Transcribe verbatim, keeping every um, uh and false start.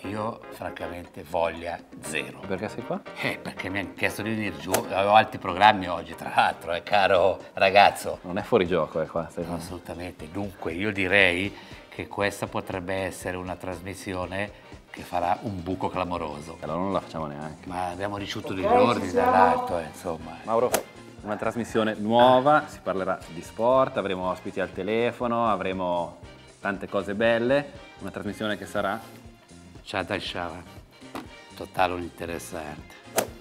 io francamente voglia zero. Perché sei qua? Eh, perché mi hanno chiesto di venire giù, avevo altri programmi oggi tra l'altro, eh, caro ragazzo. Non è fuori gioco, è qua. Stai Assolutamente, dunque io direi che questa potrebbe essere una trasmissione che farà un buco clamoroso. Allora non la facciamo neanche. Ma abbiamo ricevuto degli ordini dall'alto, eh, insomma. Mauro, una trasmissione nuova, si parlerà di sport, avremo ospiti al telefono, avremo tante cose belle, una trasmissione che sarà... Ciao Shava, totale interessante.